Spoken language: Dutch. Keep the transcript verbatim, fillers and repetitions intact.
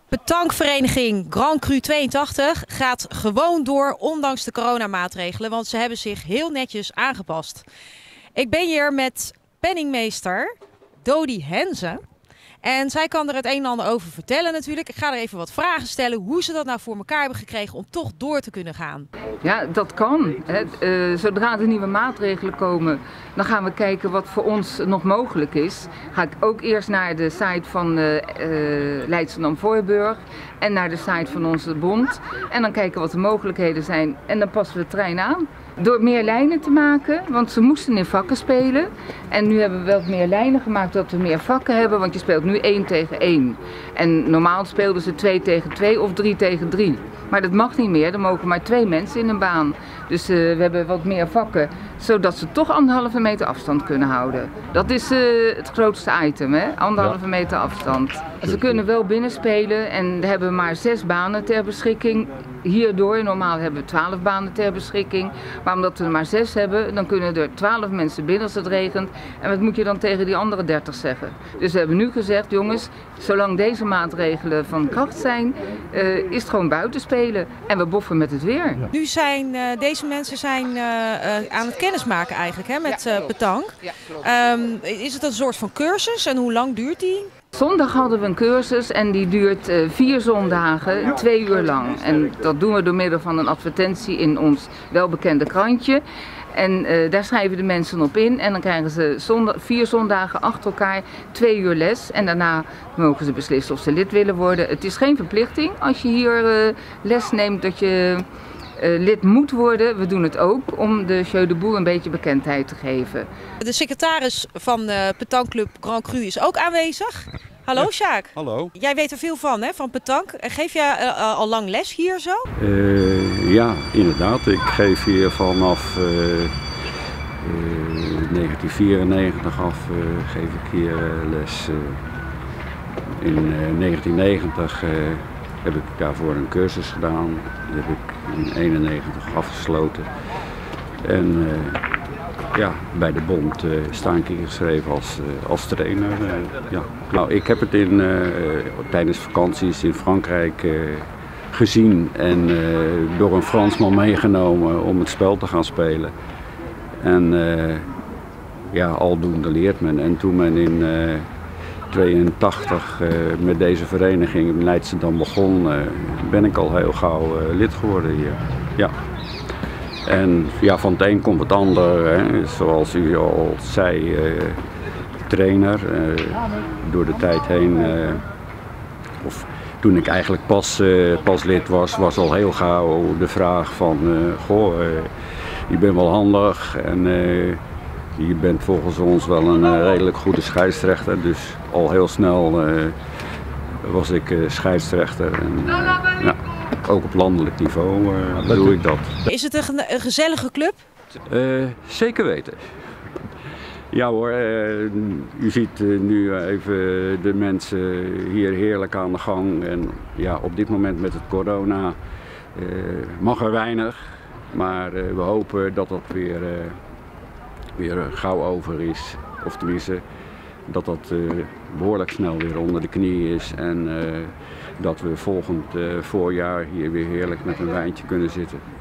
Petankvereniging Grand Cru tweeëntachtig gaat gewoon door ondanks de coronamaatregelen, want ze hebben zich heel netjes aangepast. Ik ben hier met penningmeester Dodi Henze en zij kan er het een en ander over vertellen natuurlijk. Ik ga er even wat vragen stellen hoe ze dat nou voor elkaar hebben gekregen om toch door te kunnen gaan. Ja, dat kan. Hè. Uh, zodra er nieuwe maatregelen komen, dan gaan we kijken wat voor ons nog mogelijk is. Ga ik ook eerst naar de site van uh, uh, Leidschendam-Voorburg en naar de site van onze bond. En dan kijken wat de mogelijkheden zijn en dan passen we de trein aan. Door meer lijnen te maken, want ze moesten in vakken spelen. En nu hebben we wel meer lijnen gemaakt, dat we meer vakken hebben, want je speelt nu één tegen één. En normaal speelden ze twee tegen twee of drie tegen drie. Maar dat mag niet meer, er mogen maar twee mensen in een baan. Dus uh, we hebben wat meer vakken, zodat ze toch anderhalve meter afstand kunnen houden. Dat is uh, het grootste item, hè? Anderhalve meter afstand. Ze kunnen wel binnenspelen en we hebben maar zes banen ter beschikking. Hierdoor, normaal hebben we twaalf banen ter beschikking. Maar omdat we er maar zes hebben, dan kunnen er twaalf mensen binnen als het regent. En wat moet je dan tegen die andere dertig zeggen? Dus we hebben nu gezegd, jongens, zolang deze maatregelen van kracht zijn, uh, is het gewoon buiten spelen. En we boffen met het weer. Ja. Nu zijn uh, deze mensen zijn, uh, uh, aan het kennismaken eigenlijk hè, met uh, petank. Ja, um, is het een soort van cursus en hoe lang duurt die? Zondag hadden we een cursus en die duurt uh, vier zondagen, twee uur lang. En dat doen we door middel van een advertentie in ons welbekende krantje. En uh, daar schrijven de mensen op in en dan krijgen ze zondag, vier zondagen achter elkaar twee uur les. En daarna mogen ze beslissen of ze lid willen worden. Het is geen verplichting als je hier uh, les neemt dat je uh, lid moet worden. We doen het ook om de Jeu de Boel een beetje bekendheid te geven. De secretaris van de Petankclub Grand Cru is ook aanwezig. Hallo Sjaak. Hallo. Jij weet er veel van, hè, van petank. Geef jij uh, al lang les hier zo? Uh, ja, inderdaad. Ik geef hier vanaf uh, uh, negentien vierennegentig af uh, geef ik hier uh, les. Uh, in uh, negentien negentig uh, heb ik daarvoor een cursus gedaan. Die heb ik in eenennegentig afgesloten. En uh, ja, bij de bond uh, sta ik ingeschreven als, uh, als trainer. Uh, ja. Nou, ik heb het in, uh, tijdens vakanties in Frankrijk uh, gezien en uh, door een Fransman meegenomen om het spel te gaan spelen. En uh, ja, aldoende leert men. En toen men in uh, tweeëntachtig uh, met deze vereniging in Leidschendam begon, uh, ben ik al heel gauw uh, lid geworden hier. Ja. En ja, van het een komt het ander, hè. Zoals u al zei, uh, trainer, uh, door de tijd heen, uh, of toen ik eigenlijk pas, uh, pas lid was, was al heel gauw de vraag van, uh, goh, uh, je bent wel handig en uh, je bent volgens ons wel een uh, redelijk goede scheidsrechter, dus al heel snel uh, was ik uh, scheidsrechter. En, uh, ja. Ook op landelijk niveau uh, doe ik dat. Is het een, een gezellige club? Uh, zeker weten. Ja hoor, uh, u ziet uh, nu even de mensen hier heerlijk aan de gang. En ja, op dit moment met het corona uh, mag er weinig. Maar uh, we hopen dat dat weer, uh, weer gauw over is. Of tenminste, dat dat uh, behoorlijk snel weer onder de knie is. En uh, dat we volgend uh, voorjaar hier weer heerlijk met een wijntje kunnen zitten.